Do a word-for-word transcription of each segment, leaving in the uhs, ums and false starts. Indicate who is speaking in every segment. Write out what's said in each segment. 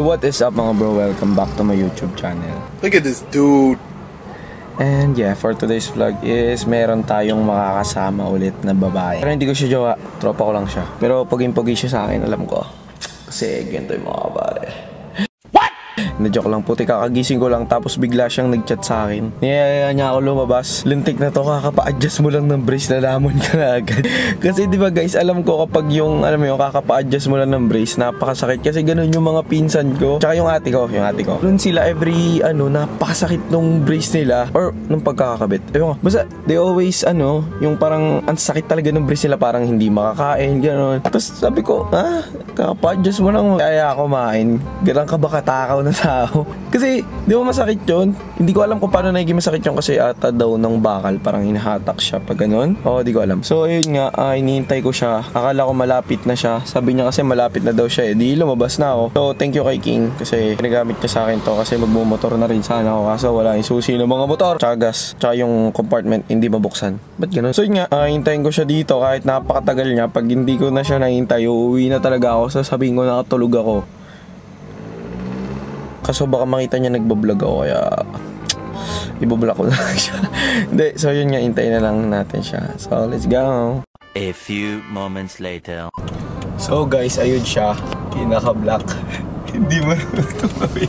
Speaker 1: what is up mga bro? Welcome back to my YouTube channel.
Speaker 2: Look at this dude.
Speaker 1: And yeah, for today's vlog is meron tayong makakasama ulit na babae. Pero hindi ko siya jowa, tropa ko lang siya. Pero paging-pogi siya sa akin, alam ko. Kasi ganito yung mga kabare. Na-joke lang, puti kakagising ko lang tapos bigla siyang nag-chat sa akin. Niyaya niya ako lumabas. Lintik na to, kakapa-adjust mo lang ng brace na lamon ka na agad. Kasi di ba guys, alam ko kapag yung, alam mo yung kakapa-adjust mo lang ng brace, napakasakit. Kasi ganun yung mga pinsan ko. Tsaka yung ate ko, yung ate ko. Doon sila every, ano, napakasakit nung brace nila. Or nung pagkakakabit. Ewan ko, basta they always, ano, yung parang ang sakit talaga ng brace nila, parang hindi makakain, gano'n. Tapos sabi ko, ah, kakapa-adjust mo lang. Kaya ako kumain. Ganun ka ba katakaw na tao? Kasi di ba masakit yun? Hindi ko alam kung paano naging masakit yun kasi ata daw ng bakal parang hinahatak siya pag ganun. Oo, di ko alam. So ayun nga, uh, inihintay ko siya. Akala ko malapit na siya. Sabi niya kasi malapit na daw siya eh. Di lumabas na ako. So thank you kay King kasi pinagamit niya sa akin to kasi magmumotor na rin sana ako kaso wala yung susi ng mga motor. Tsaka gas. Tsaka yung compartment hindi mabuksan. Ba't ganun? So yun nga, uh, hintayin ko siya dito kahit napakatagal niya. Pag hindi ko na siya nahintay, uuwi na talaga ako. Sasabihin ko nakatulog ako. Kaso baka makita niya nagbablog ako kaya ibablock ko na lang siya. Hindi, so yun nga, hintayin na lang natin siya. So let's go.
Speaker 3: A few moments later.
Speaker 1: So guys, ayun siya. Pinaka-black. Hindi marunong tumawid.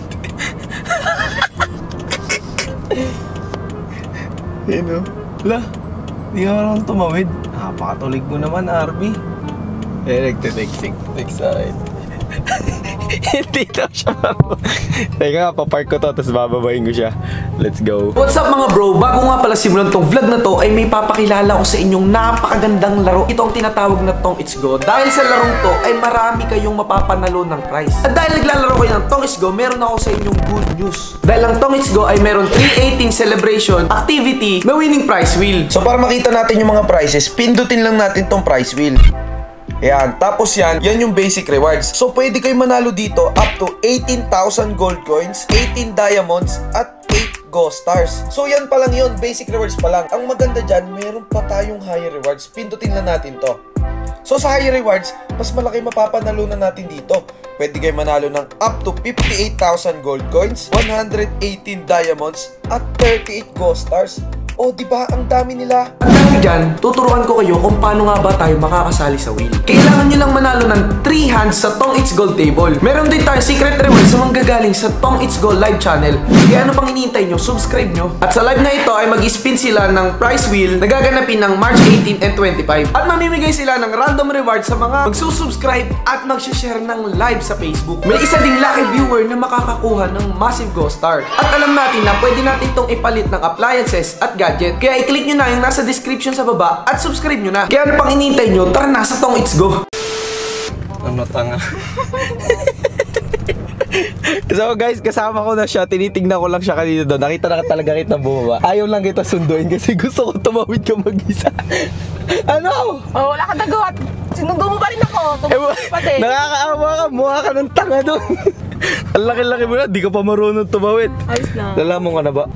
Speaker 1: Ayun o. Wala. Hindi ka marunong tumawid. Napakatulig mo naman, Arby. Eh, nagte-text-text sa akin. Hindi daw siya marunong. Teka nga, papark ko to, tapos bababayin ko siya. Let's go.
Speaker 4: What's up mga bro? Bago nga pala simulan tong vlog na to, ay may papakilala ko sa inyong napakagandang laro. Ito ang tinatawag na Tong It's Go. Dahil sa larong to, ay marami kayong mapapanalo ng prize. At dahil naglalaro kayo ng Tong It's Go, meron ako sa inyong good news. Dahil ang Tong It's Go ay meron three eighteen celebration activity na winning prize wheel.
Speaker 1: So para makita natin yung mga prizes, pindutin lang natin tong prize wheel. Ayan, tapos yan, yan yung basic rewards. So pwede kayo manalo dito up to eighteen thousand gold coins, eighteen diamonds, at eight ghost stars. So yan pa lang yun, basic rewards pa lang. Ang maganda dyan, meron pa tayong higher rewards. Pindutin lang natin to. So sa higher rewards, mas malaki mapapanalunan natin dito. Pwede kayo manalo ng up to fifty-eight thousand gold coins, one hundred eighteen diamonds, at thirty-eight ghost stars. Oh, di ba? Ang dami nila.
Speaker 4: At dahil dyan, tuturuan ko kayo kung paano nga ba tayo makakasali sa wheel. Kailangan nyo lang manalo ng three hands sa Tong It's Gold table. Meron din tayong secret reward sa manggagaling sa Tong It's Gold live channel. Kaya ano pang hinihintay nyo, subscribe nyo. At sa live na ito ay mag-spin sila ng prize wheel na gaganapin ng March eighteen and twenty-five. At mamimigay sila ng random reward sa mga magsusubscribe at mag-share ng live sa Facebook. May isa ding lucky viewer na makakakuha ng massive ghost star. At alam natin na pwede natin itong ipalit ng appliances at gadget. Kaya i-click nyo na yung nasa description sa baba at subscribe nyo na. Kaya ano pang inintay nyo, tara na sa Tong It's Go.
Speaker 1: Ano tanga? So guys, kasama ko na siya. Tinitingnan ko lang siya kanina doon. Nakita na talaga kita bumaba. Ayaw lang kita sunduin kasi gusto ko tumawid ka mag-isa. Ano?
Speaker 5: Oh, wala ka nagawa. Sinundo mo pa rin ako. Tumawid pa din.
Speaker 1: Nakakaawa ka. Mukha ka ng tanga doon. Ang laki-laki mo na. Di ka pa marunong tumawid.
Speaker 5: Ayos na.
Speaker 1: Lalaman ka na ba?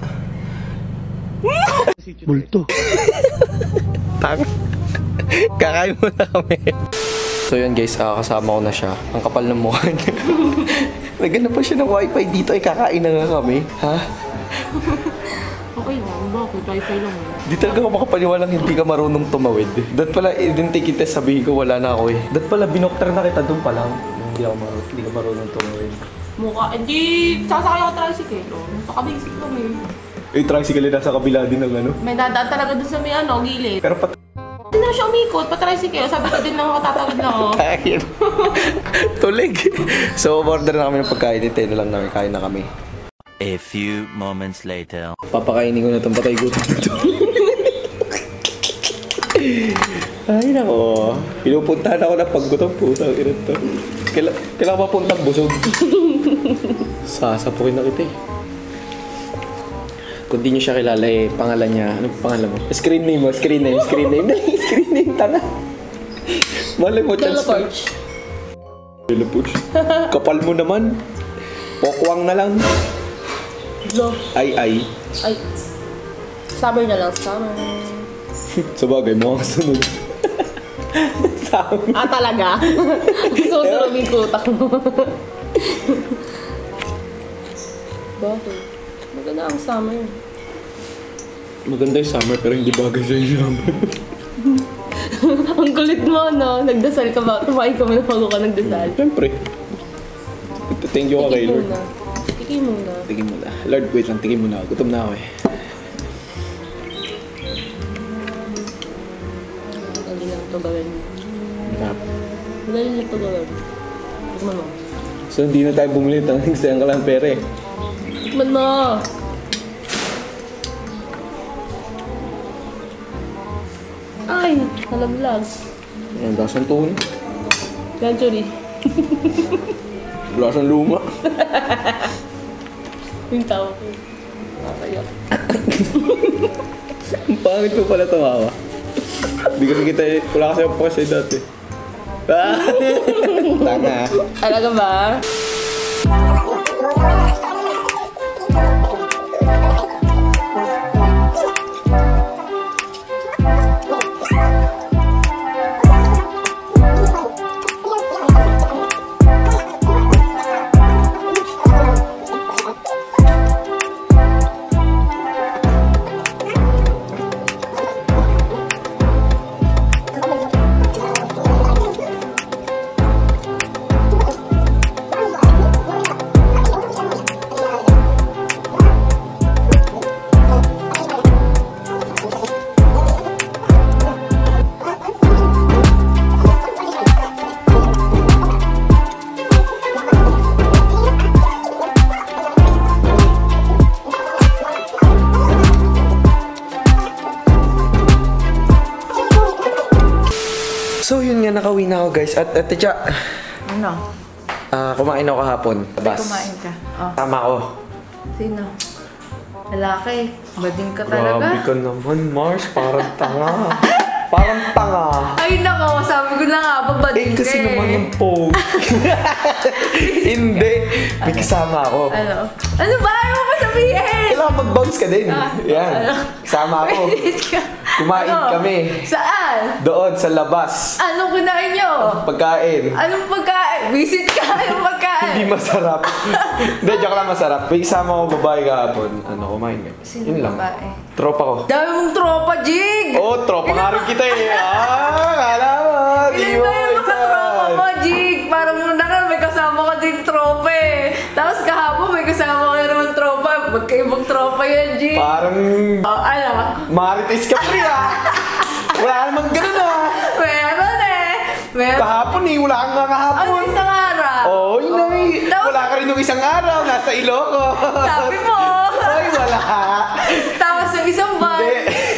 Speaker 1: Bulto. Tanga. Kakain mo na kami. So yun guys, uh, kasama ko na siya. Ang kapal ng mukha niya. Naghanap pa siya ng wifi dito. Ay kakain na nga kami. Ha?
Speaker 5: Okay lang, bakit? Wifi lang.
Speaker 1: Di talaga ako makapaniwalang hindi ka marunong tumawid. Dahil pala, identity kita sabihin ko wala na ako eh. Dahil pala, binokter na kita doon pa lang. Hindi ako marunong, hindi ka marunong tumawid.
Speaker 5: Mukha, hindi. Sasakay ako tricycle. Oh. Napaka-basic lang eh.
Speaker 1: Eh, tricycle na sa kabila din ng ano.
Speaker 5: May dadaan talaga dun sa may ano, gilid.
Speaker 1: Pero pat...
Speaker 5: Hindi na siya umikot, pa-tricycle. Sabi ko din lang ako, tatawid lang ako.
Speaker 1: Kain. Tulig. So, order na kami ng pagkain. Hintay na lang namin. Kain na kami.
Speaker 3: A few moments later.
Speaker 1: Papakainin ko na itong patay gutom nito. Ay, nako. Pinupuntahan ako ng paggutom. Putang ina to. Kaila kailangan mapuntang busog. Sasapukin na kita eh. Kung di nyo siya kilala eh, pangalan niya, ano pangalan mo? Screen name mo, screen name, screen name. Dali, screen name, tanga. Malay mo, chance mo. Hello, Push. Kapal mo naman. Pokwang na lang.
Speaker 5: Lo.
Speaker 1: Ay, ay.
Speaker 5: Ay. Summer na lang, summer.
Speaker 1: Sabagay, mo ang sunod.
Speaker 5: Ah, talaga? Gusto ko tulungin ko utak mo. Bakit? Maganda ang summer.
Speaker 1: Maganda yung summer pero hindi bagay sa yung summer.
Speaker 5: Ang kulit mo, no? Nagdasal ka ba? Tumain ka mo na bago ka nagdasal.
Speaker 1: Siyempre. Thank you ka kay Lord.
Speaker 5: muna. Tikim muna.
Speaker 1: Tigim mo na. Lord, wait lang. Tigim mo na. Gutom na ako eh.
Speaker 5: Madali lang ito gawin.
Speaker 1: Sarap.
Speaker 5: Madali lang ito gawin. Tikman mo.
Speaker 1: So, hindi na tayo bumili. Tangang sayang ka lang pera eh.
Speaker 5: Tikman mo! Ay! Nalaglag.
Speaker 1: Ang lasang tuhon.
Speaker 5: Ganchuri.
Speaker 1: Lasang luma.
Speaker 5: Yung tawa ko. Nakakayak.
Speaker 1: Ang pangit ko pala tumawa. Hindi ko nakita eh. Wala kasi ako kasi dati. Ah! Tanga.
Speaker 5: Talaga ba?
Speaker 4: So yun nga, nakauwi na ako guys. At at tiya,
Speaker 2: Ano?
Speaker 4: ah, kumain ako kahapon. Bas.
Speaker 2: Kumain ka. Oh.
Speaker 4: Tama ako.
Speaker 2: Sino? Lalaki. Bading ka
Speaker 4: Grabe
Speaker 2: talaga.
Speaker 4: ka naman, Mars. Parang tanga. Parang tanga.
Speaker 2: Ay nako, sabi ko na nga ba bading
Speaker 4: Eh, kasi
Speaker 2: ka
Speaker 4: naman
Speaker 2: eh.
Speaker 4: yung poke. Hindi. May kasama ako.
Speaker 2: Ano? Ano ba? Ayaw mo pa sabihin?
Speaker 4: Kailangan mag-bounce ka din.
Speaker 2: Ah,
Speaker 4: Yan.
Speaker 2: ano?
Speaker 4: Kasama ako.
Speaker 2: Wait ka.
Speaker 4: Kumain
Speaker 2: Ano?
Speaker 4: kami.
Speaker 2: Saan?
Speaker 4: Doon, sa labas.
Speaker 2: Anong kinain nyo?
Speaker 4: Pagkain.
Speaker 2: Anong pagkain? Visit ka yung pagkain.
Speaker 4: Hindi masarap. Hindi, joke lang, masarap. May isama ko babae kahapon. Ano, kumain ka.
Speaker 2: Sino
Speaker 4: Yun lang.
Speaker 2: babae?
Speaker 4: Tropa ko.
Speaker 2: Dami mong tropa, Jig!
Speaker 4: Oo, oh, tropa nga rin kita eh. Ah, kala mo. Di
Speaker 2: Ilan
Speaker 4: mo
Speaker 2: ba yung mga tropa mo, Jig? Parang muna ka, may kasama ka din tropa eh. Tapos kahapon may kasama ka naman tropa. Magkaibang tropa yan, Jig.
Speaker 4: Parang
Speaker 2: Oh, ano?
Speaker 4: Marites ka pre ah. Wala namang ganun ah.
Speaker 2: Meron eh. Meron.
Speaker 4: Kahapon eh, wala kang nga
Speaker 2: Ano
Speaker 4: kahapon.
Speaker 2: isang araw?
Speaker 4: Oo, oh, yun na eh.
Speaker 2: Tapos-
Speaker 4: Wala ka rin nung isang araw, nasa Ilocos.
Speaker 2: Sabi mo.
Speaker 4: Ay, wala.
Speaker 2: Tapos yung isang ban.
Speaker 4: Hindi.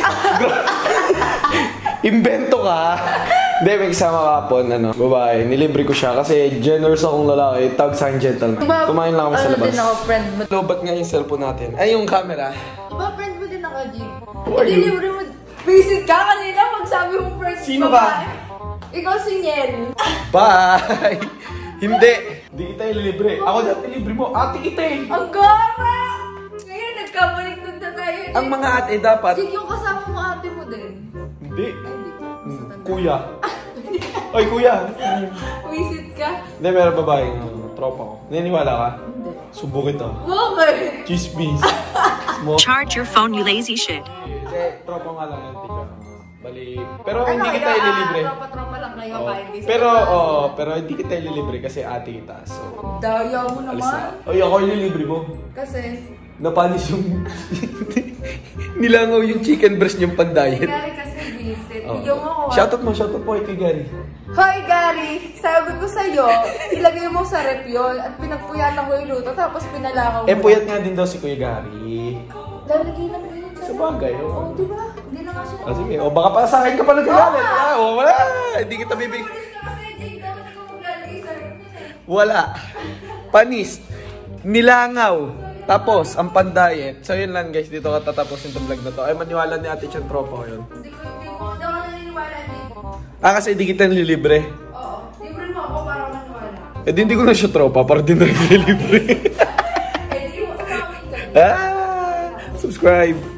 Speaker 4: Invento ka. Hindi, may kasama kahapon, ano, babae. Nilibre ko siya kasi generous akong lalaki. Tawag sa akin gentleman.
Speaker 2: Diba,
Speaker 4: Kumain lang kami sa
Speaker 2: ano
Speaker 4: labas.
Speaker 2: din ako, friend mo.
Speaker 4: Lobat nga yung cellphone natin. Ay, yung camera.
Speaker 2: Diba, friend mo din ako, Jig?
Speaker 4: Who are you?
Speaker 2: Delivery mo. Visit ka kanina magsabi mo friend.
Speaker 4: Sino
Speaker 2: babae.
Speaker 4: ba?
Speaker 2: Ikaw si Niel.
Speaker 4: Bye! Hindi. Hindi kita ililibre. Ako dati libre mo. Ate kita eh.
Speaker 2: Ang gara! Ngayon, nagkabalik na tayo. Jig.
Speaker 4: Ang mga ate dapat.
Speaker 2: Jig, yung kasama mo ate mo din.
Speaker 4: Hindi.
Speaker 2: Ay, hindi ko.
Speaker 4: Hmm, Kuya. Ay, kuya.
Speaker 2: Visit ka?
Speaker 4: Hindi, meron babae. uh, Tropa ko. Naniniwala ka?
Speaker 2: Hindi.
Speaker 4: Subo kita.
Speaker 2: Bakit?
Speaker 4: Chismis. Small.
Speaker 6: Charge your phone, you lazy shit.
Speaker 4: Hindi, tropa nga lang yan, tika. Bali. Pero
Speaker 2: Ano,
Speaker 4: hindi kita
Speaker 2: ikaw,
Speaker 4: ililibre.
Speaker 2: ah, Tropa-tropa lang kayo
Speaker 4: Oo.
Speaker 2: kahit visit
Speaker 4: Pero,
Speaker 2: ka.
Speaker 4: oo, pero hindi kita ililibre kasi ate kita. So,
Speaker 2: Daya mo
Speaker 4: alis
Speaker 2: naman.
Speaker 4: na. Ay, ako ililibre mo.
Speaker 2: Kasi,
Speaker 4: Napanis yung... Nilangaw yung chicken breast niyang pan-diet.
Speaker 2: Gary kasi visit.
Speaker 4: Oo.
Speaker 2: Bigyan mo ako. ah.
Speaker 4: Shoutout mo, shoutout po kay Gary.
Speaker 2: Hi Gary! Sabi ko sa'yo, ilagay mo sa rep yun at pinagpuyatan ko yung luto tapos pinalakaw mo.
Speaker 4: Eh, puyat nga din daw si Kuya Gary.
Speaker 2: Lalagay lang yun.
Speaker 4: Sa bagay, oo.
Speaker 2: Oo, di ba? Hindi na nga siya.
Speaker 4: Ah, sige. O, baka pa sa akin ka pa nagkagalit. Ah, o, wala. Hindi kita bibig.
Speaker 2: Ulit ka kasi, Jake. Dapat ko maglalagay sa rep yun eh.
Speaker 4: Wala. Panis. Nilangaw. Tapos, ang pan-diet. So, yun lang guys. Dito ka tatapusin itong vlog na to. Ay, maniwala ni Ate Chan tropa ko yun.
Speaker 2: Hindi ko, hindi ko, hindi ako naniniwala, Jake.
Speaker 4: Ah, kasi hindi kita nililibre.
Speaker 2: Oo. Libre mo ako para ako naniwala.
Speaker 4: Eh, di hindi ko na siya tropa. Para din na nililibre.
Speaker 2: Eh, di mo kasama ka.
Speaker 4: ah! Subscribe.